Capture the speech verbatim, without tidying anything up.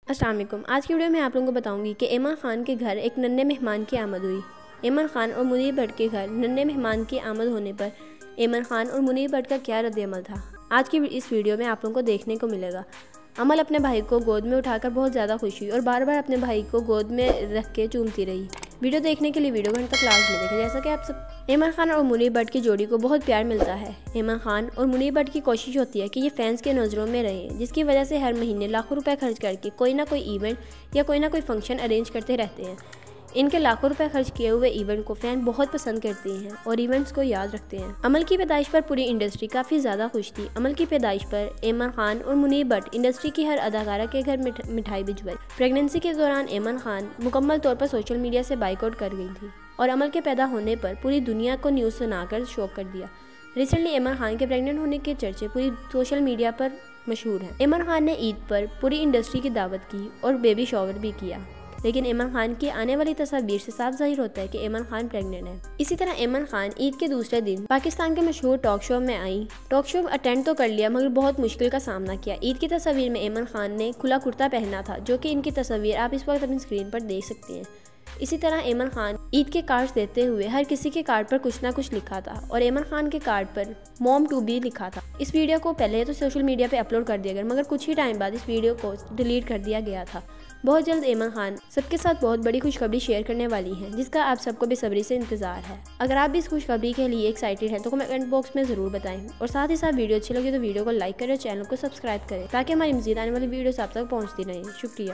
अस्सलाम वालेकुम। आज की वीडियो में आप लोगों को बताऊंगी कि इमरान खान के घर एक नन्हे मेहमान की आमद हुई। इमरान खान और मुनीर भट्ट के घर नन्हे मेहमान की आमद होने पर इमरान खान और मुनीर भट्ट का क्या रद्द-ए-अमल था, आज की इस वीडियो में आप लोगों को देखने को मिलेगा। अमल अपने भाई को गोद में उठाकर बहुत ज़्यादा खुश हुई और बार बार अपने भाई को गोद में रख के चूमती रही। वीडियो देखने के लिए वीडियो घंटे तक लास्ट में देखें। जैसा कि आप सब इमरान खान और मुनीर भट्ट की जोड़ी को बहुत प्यार मिलता है। इमरान खान और मुनीर भट्ट की कोशिश होती है कि ये फैंस के नज़रों में रहें, जिसकी वजह से हर महीने लाखों रुपए खर्च करके कोई ना कोई इवेंट या कोई ना कोई फंक्शन अरेंज करते रहते हैं। इनके लाखों रुपए खर्च किए हुए इवेंट को फैन बहुत पसंद करते हैं और इवेंट्स को याद रखते हैं। अमल की पैदाइश पर पूरी इंडस्ट्री काफ़ी ज़्यादा खुश थी। अमल की पैदाइश पर इमरान खान और मुनीर भट्ट इंडस्ट्री की हर अदाकारा के घर मिठ, मिठाई भिजवाई। प्रेगनेंसी के दौरान इमरान खान मुकम्मल तौर पर सोशल मीडिया से बाइकआउट कर गई थी और अमल के पैदा होने पर पूरी दुनिया को न्यूज़ सुनाकर शॉक कर दिया। रिसेंटली इमरान खान के प्रेग्नेंट होने के चर्चे पूरी सोशल मीडिया पर मशहूर हैं। इमरान खान ने ईद पर पूरी इंडस्ट्री की दावत की और बेबी शॉवर भी किया, लेकिन इमरान खान की आने वाली तस्वीर से साफ जाहिर होता है कि इमरान खान प्रेग्नेंट है। इसी तरह इमरान खान ईद के दूसरे दिन पाकिस्तान के मशहूर टॉक शो में आई। टॉक शो अटेंड तो कर लिया मगर बहुत मुश्किल का सामना किया। ईद की तस्वीर में इमरान खान ने खुला कुर्ता पहना था, जो कि इनकी तस्वीर आप इस वक्त अपनी स्क्रीन पर देख सकते हैं। इसी तरह इमरान खान ईद के कार्ड्स देते हुए हर किसी के कार्ड पर कुछ ना कुछ लिखा था और इमरान खान के कार्ड पर मॉम टू बी लिखा था। इस वीडियो को पहले तो सोशल मीडिया पे अपलोड कर दिया गया, मगर कुछ ही टाइम बाद इस वीडियो को डिलीट कर दिया गया था। बहुत जल्द इमरान खान सबके साथ बहुत बड़ी खुशखबरी शेयर करने वाली हैं, जिसका आप सबको बेसब्री से इंतजार है। अगर आप भी इस खुशखबरी के लिए एक्साइटेड हैं तो कमेंट बॉक्स में ज़रूर बताएं और साथ ही साथ वीडियो अच्छी लगी तो वीडियो को लाइक करें और चैनल को सब्सक्राइब करें, ताकि हमारी मज़ीद आने वाली वीडियोस आप तक पहुँचती रहें। शुक्रिया।